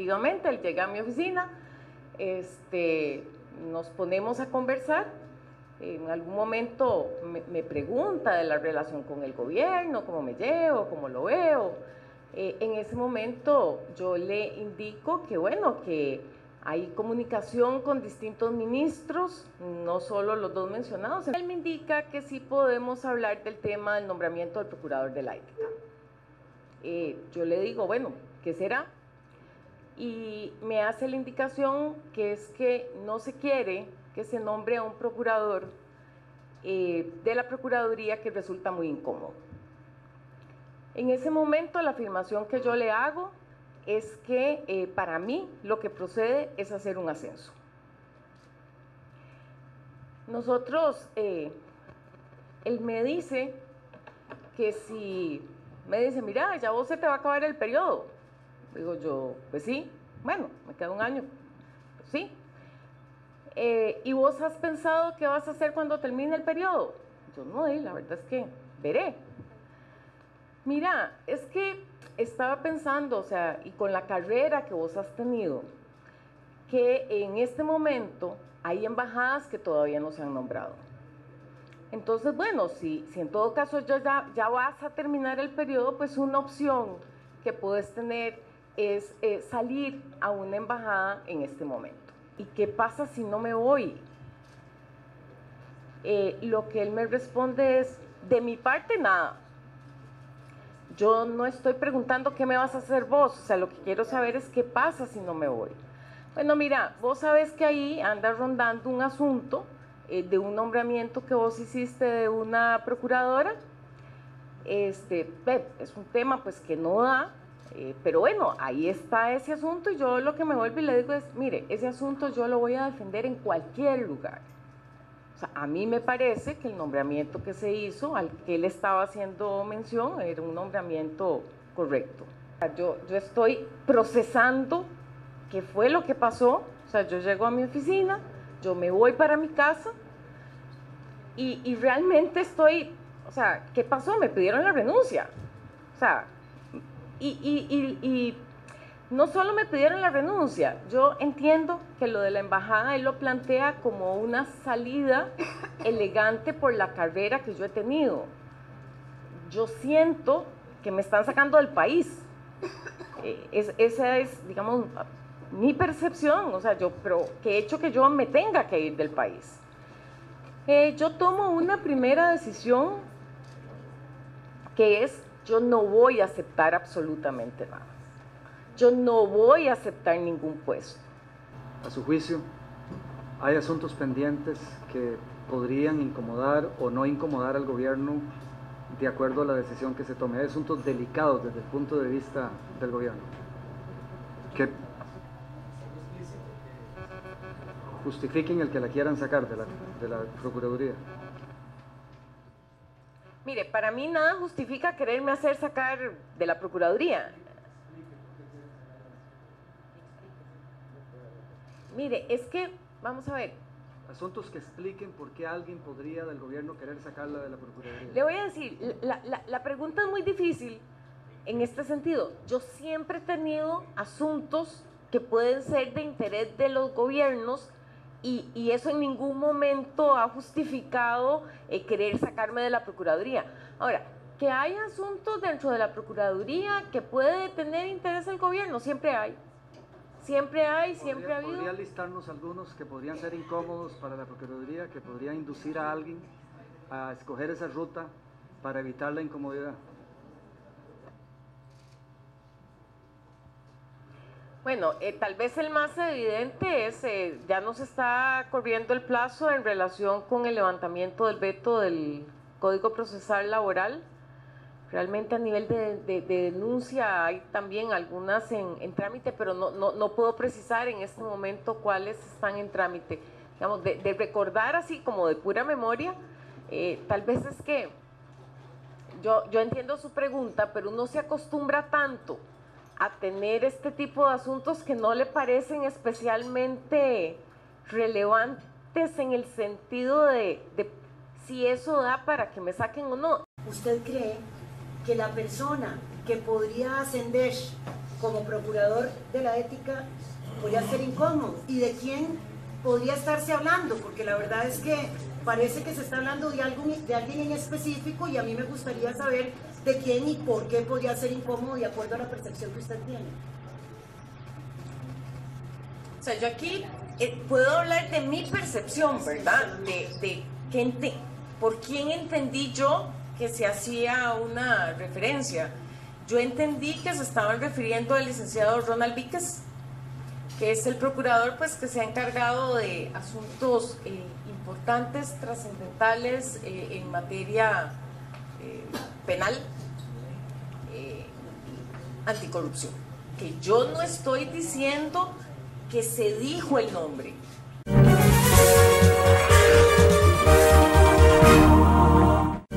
efectivamente, él llega a mi oficina, nos ponemos a conversar. En algún momento me pregunta de la relación con el gobierno, cómo me llevo, cómo lo veo. En ese momento yo le indico que, bueno, que hay comunicación con distintos ministros, no solo los dos mencionados. Él me indica que sí podemos hablar del tema del nombramiento del procurador de la ética. Yo le digo, bueno, ¿qué será? Y me hace la indicación que es que no se quiere que se nombre a un procurador de la Procuraduría, que resulta muy incómodo. En ese momento la afirmación que yo le hago es que para mí lo que procede es hacer un ascenso. Nosotros, él me dice que si, me dice, mira, ya vos se te va a acabar el periodo. Digo yo, pues sí, bueno, me queda un año, pues sí. ¿Y vos has pensado qué vas a hacer cuando termine el periodo? Yo no, la verdad es que veré. Mira, es que estaba pensando, o sea, y con la carrera que vos has tenido, que en este momento hay embajadas que todavía no se han nombrado. Entonces, bueno, si en todo caso ya vas a terminar el periodo, pues una opción que puedes tener es salir a una embajada en este momento. ¿Y qué pasa si no me voy? Lo que él me responde es, de mi parte, nada. Yo no estoy preguntando qué me vas a hacer vos, o sea, lo que quiero saber es qué pasa si no me voy. Bueno, mira, vos sabés que ahí anda rondando un asunto de un nombramiento que vos hiciste de una procuradora. Es un tema pues que no da, pero bueno, ahí está ese asunto y yo lo que me vuelvo y le digo es, mire, ese asunto yo lo voy a defender en cualquier lugar. O sea, a mí me parece que el nombramiento que se hizo, al que él estaba haciendo mención, era un nombramiento correcto. Yo estoy procesando qué fue lo que pasó. O sea, yo llego a mi oficina, yo me voy para mi casa y realmente estoy, o sea, ¿qué pasó? Me pidieron la renuncia. O sea, y no solo me pidieron la renuncia, yo entiendo que lo de la embajada él lo plantea como una salida elegante por la carrera que yo he tenido. Yo siento que me están sacando del país. Esa es, digamos, mi percepción, o sea, pero que he hecho que yo me tenga que ir del país. Yo tomo una primera decisión que es, yo no voy a aceptar absolutamente nada. Yo no voy a aceptar ningún puesto. A su juicio, ¿hay asuntos pendientes que podrían incomodar o no incomodar al gobierno de acuerdo a la decisión que se tome? Hay asuntos delicados desde el punto de vista del gobierno que justifiquen el que la quieran sacar de la Procuraduría. Mire, para mí nada justifica quererme hacer sacar de la Procuraduría. Mire, es que, vamos a ver. Asuntos que expliquen por qué alguien podría del gobierno querer sacarla de la Procuraduría. Le voy a decir, la pregunta es muy difícil en este sentido. Yo siempre he tenido asuntos que pueden ser de interés de los gobiernos y eso en ningún momento ha justificado querer sacarme de la Procuraduría. Ahora, que hay asuntos dentro de la Procuraduría que puede tener interés el gobierno, siempre hay. Siempre hay, siempre ha habido. ¿Podría listarnos algunos que podrían ser incómodos para la Procuraduría, que podrían inducir a alguien a escoger esa ruta para evitar la incomodidad? Bueno, tal vez el más evidente es, ya nos está corriendo el plazo en relación con el levantamiento del veto del Código Procesal Laboral. Realmente a nivel de denuncia hay también algunas en trámite, pero no puedo precisar en este momento cuáles están en trámite. Digamos, de recordar así como de pura memoria, tal vez es que yo entiendo su pregunta, pero uno se acostumbra tanto a tener este tipo de asuntos que no le parecen especialmente relevantes en el sentido de si eso da para que me saquen o no. ¿Usted cree que la persona que podría ascender como procurador de la ética podría ser incómodo? ¿Y de quién podría estarse hablando? Porque la verdad es que parece que se está hablando de alguien en específico, y a mí me gustaría saber de quién y por qué podría ser incómodo de acuerdo a la percepción que usted tiene. O sea, yo aquí puedo hablar de mi percepción, ¿verdad? ¿Por quién entendí yo que se hacía una referencia? Yo entendí que se estaban refiriendo al licenciado Ronald Víquez, que es el procurador pues, que se ha encargado de asuntos importantes, trascendentales en materia penal, anticorrupción. Que yo no estoy diciendo que se dijo el nombre.